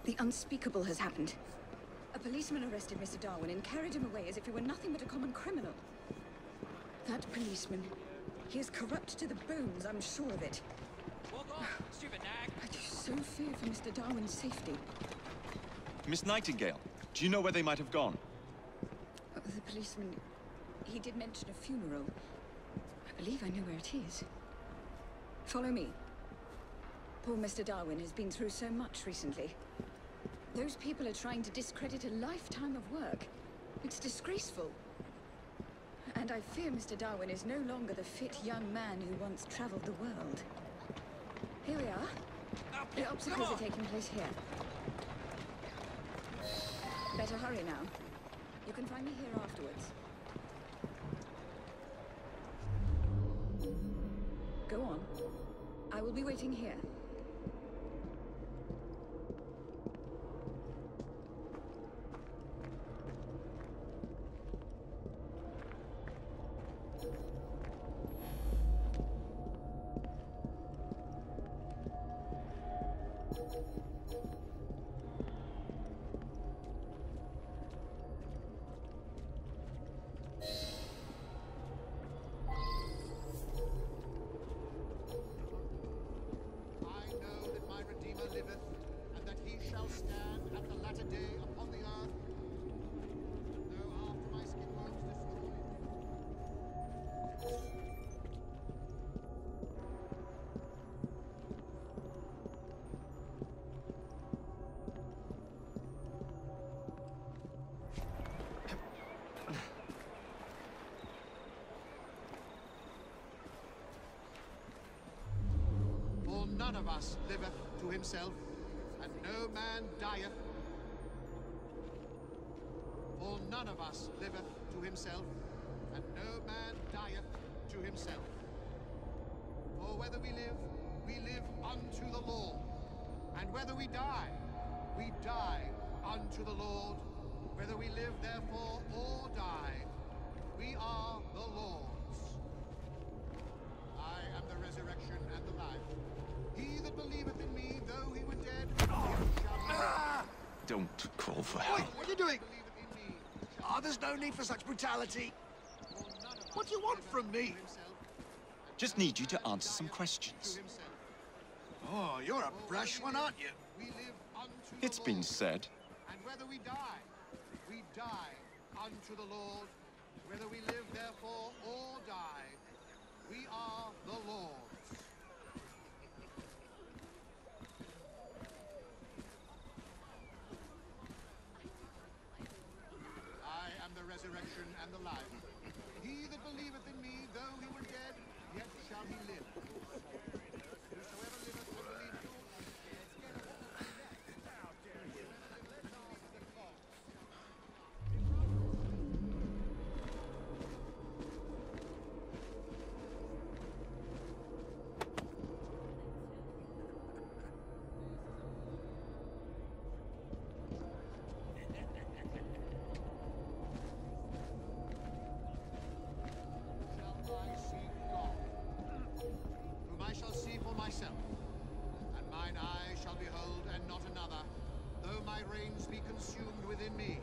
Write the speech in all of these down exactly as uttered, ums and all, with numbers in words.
The unspeakable has happened. A policeman arrested Mister Darwin and carried him away as if he were nothing but a common criminal. That policeman, he is corrupt to the bones, I'm sure of it. Walk on, stupid nag! I do so fear for Mister Darwin's safety. Miss Nightingale, do you know where they might have gone? Oh, the policeman, he did mention a funeral. I believe I know where it is. Follow me. Poor Mister Darwin has been through so much recently. Those people are trying to discredit a lifetime of work. It's disgraceful. And I fear Mister Darwin is no longer the fit young man who once traveled the world. Here we are. The obstacles are taking place here. Better hurry now. You can find me here afterwards. Go on. I will be waiting here. None of us liveth to himself, and no man dieth. For none of us liveth to himself, and no man dieth to himself. For whether we live, we live unto the Lord, and whether we die, we die unto the Lord. Whether we live, therefore, or die, we are the Lord's. I am the resurrection and the life. He that believeth in me, though he were dead, shall he live. Don't call for help. Oi, what are you doing? Ah, oh, there's no need for such brutality. What do you want from me? Just need you to answer some questions. Oh, you're a brash one, aren't you? It's been said. And whether we die, we die unto the Lord. Whether we live, therefore, or die, we are the Lord's. Resurrection and the life. He that believeth in me, though he were dead, yet shall he live. Whosoever liveth and believeth. Myself, and mine eye shall behold, and not another, though my reins be consumed within me.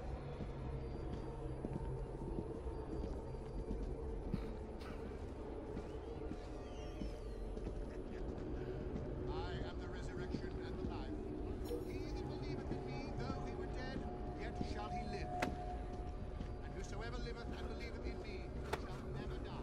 I am the resurrection and the life. He that believeth in me, though he were dead, yet shall he live. And whosoever liveth and believeth in me shall never die.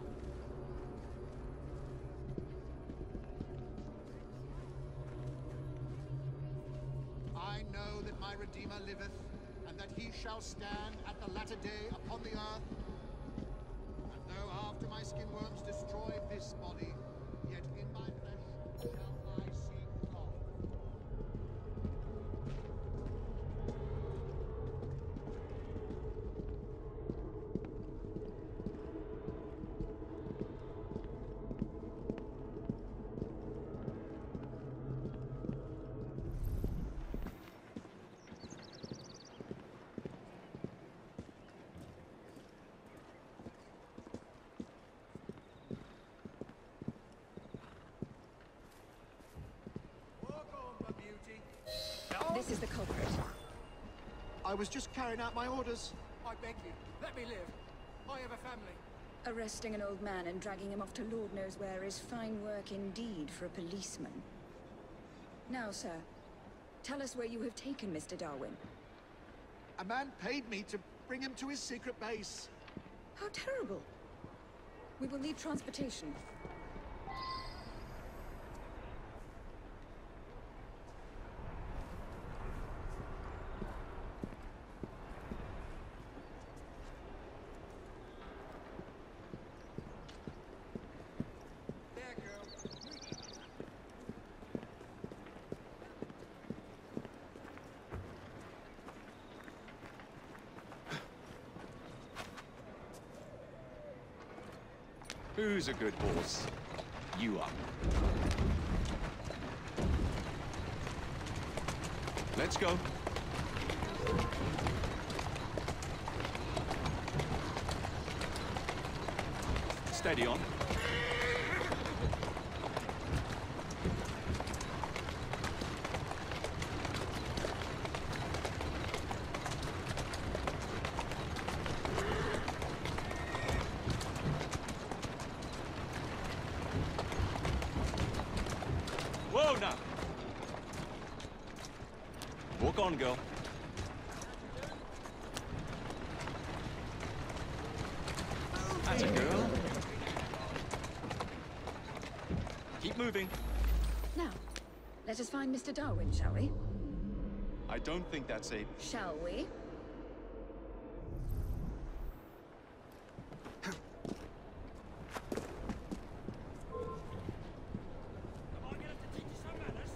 I know that my Redeemer liveth, and that he shall stand at the latter day upon the earth. And though after my skin worms destroy this body, yet in my flesh shall I see God. this is the culprit. I was just carrying out my orders. I beg you, let me live. I have a family. Arresting an old man and dragging him off to Lord knows where is fine work indeed for a policeman. Now, sir, tell us where you have taken Mister Darwin. A man paid me to bring him to his secret base. How terrible. We will need transportation. There, girl. Who's a good horse? You are. Let's go. Steady on. Whoa, now! Walk on, girl. That's a girl. Keep moving. Now, let us find Mister Darwin, shall we? I don't think that's a... Shall we? Am I gonna have to teach you some manners?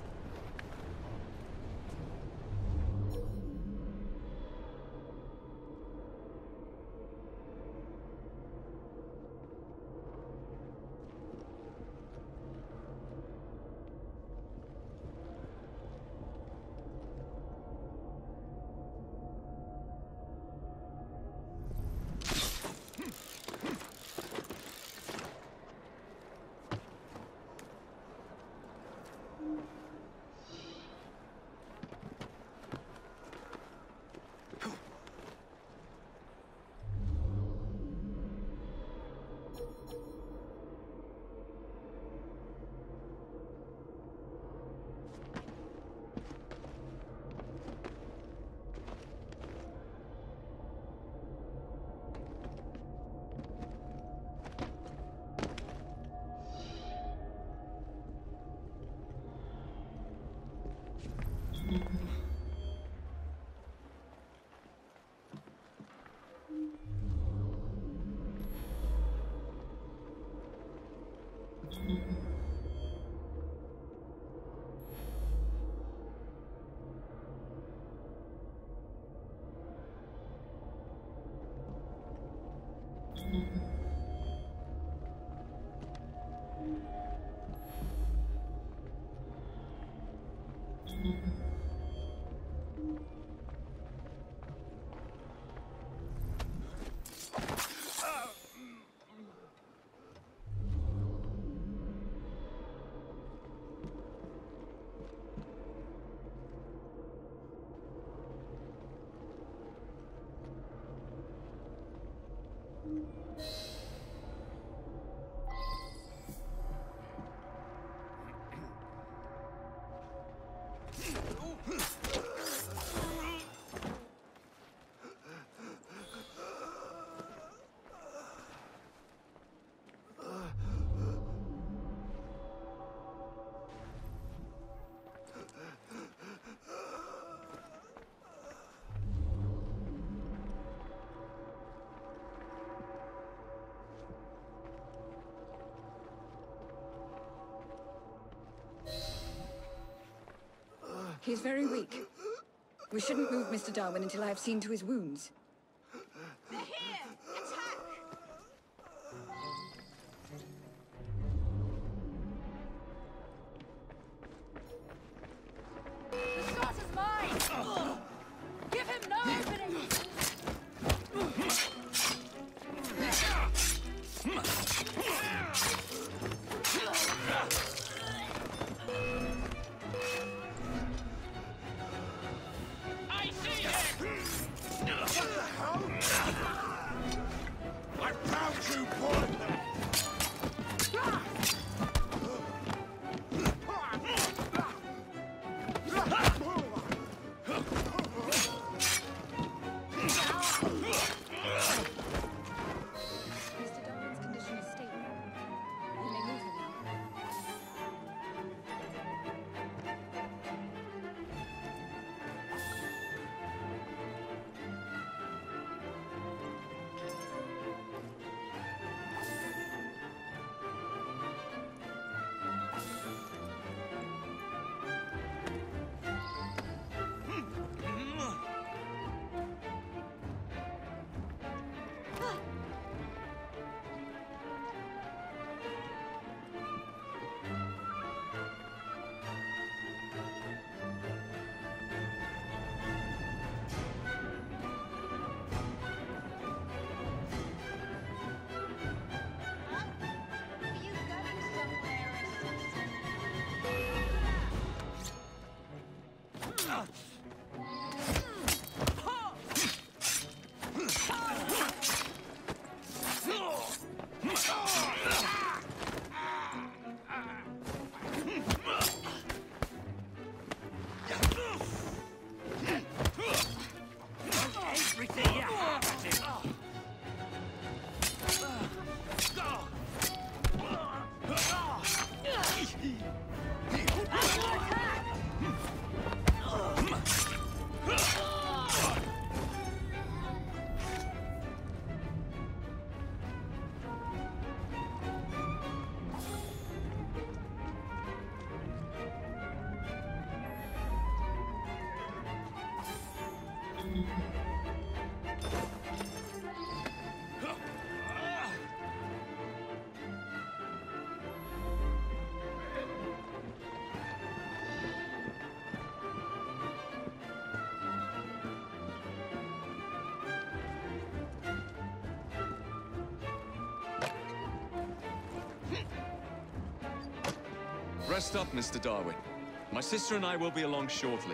He is very weak. We shouldn't move Mister Darwin until I have seen to his wounds. They're here! Attack! The shot is mine! Give him no opening! Rest up, Mister Darwin. My sister and I will be along shortly.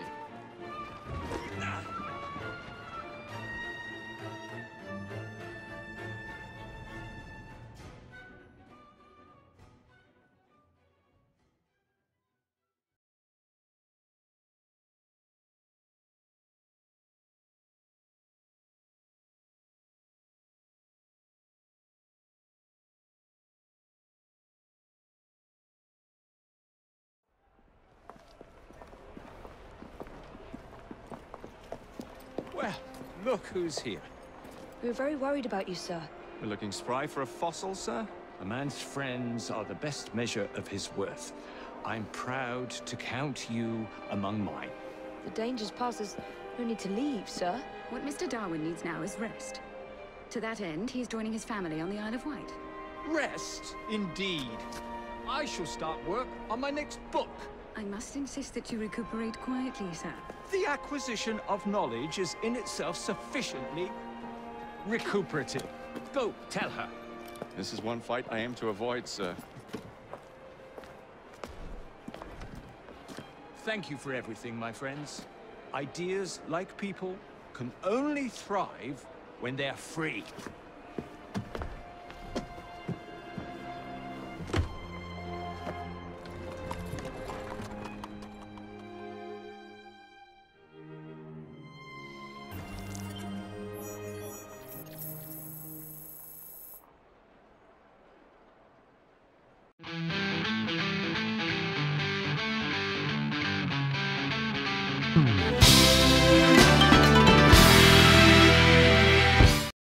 Well, look who's here. We were very worried about you, sir. We're looking spry for a fossil, sir? A man's friends are the best measure of his worth. I'm proud to count you among mine. The danger's past us. No need to leave, sir. What Mister Darwin needs now is rest. To that end, he's joining his family on the Isle of Wight. Rest, indeed. I shall start work on my next book. I must insist that you recuperate quietly, sir. The acquisition of knowledge is in itself sufficiently recuperative. Go, tell her. This is one fight I aim to avoid, sir. Thank you for everything, my friends. Ideas, like people, can only thrive when they're free.